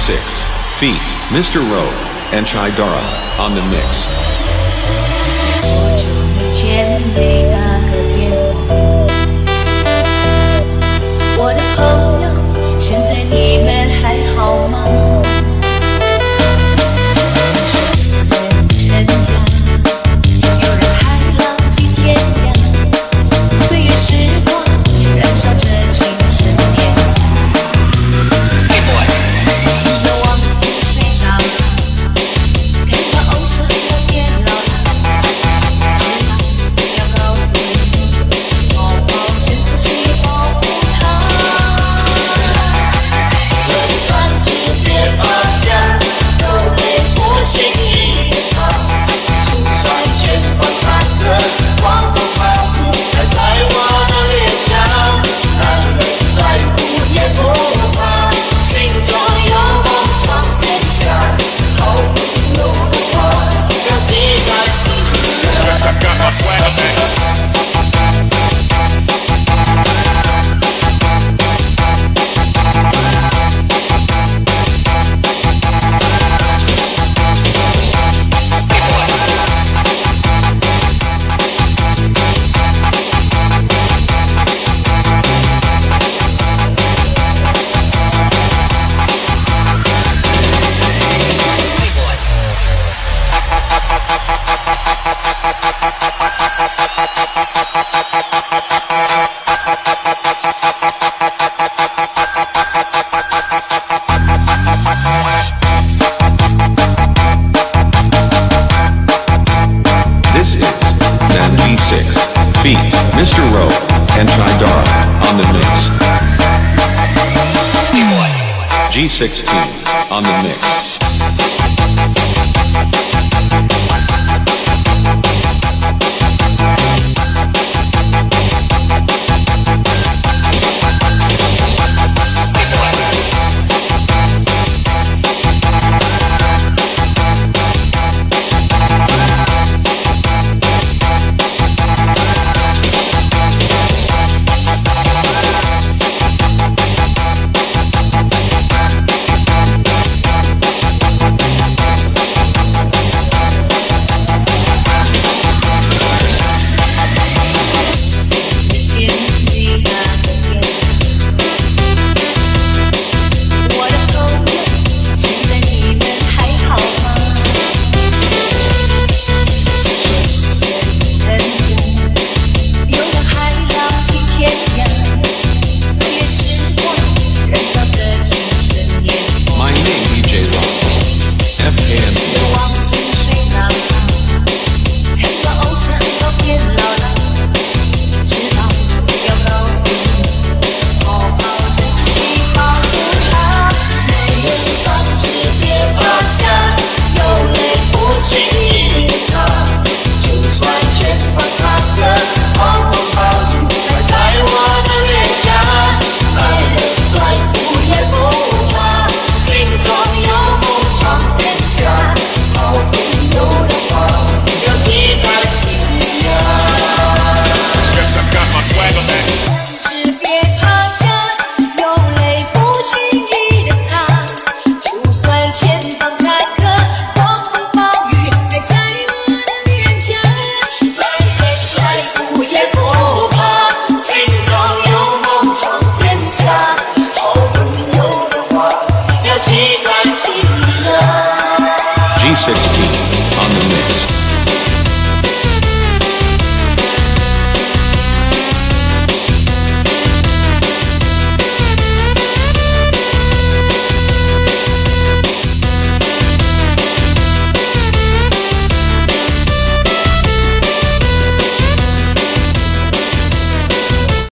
G6 feat. Mr. Rowe and Chidara on the mix. 多久没见你那个电话？我的朋友，现在你们还好吗？成家，有人海浪迹天涯，岁月时光燃烧着青春年华。Hey boy， 又忘记睡着了，看到偶像都变老了，知道要告诉你，好好珍惜保护它。乐团只别发香，有泪不轻易擦。就算前方坎坷，狂风暴雨还在我的脸上，男人再苦也不怕，心中有梦闯天下，好朋友的话要记在心里。Yes, I got my swagger back. This is Dan G6 feat. Mr. Rowe and Chidara on the mix. G16 on the mix. G16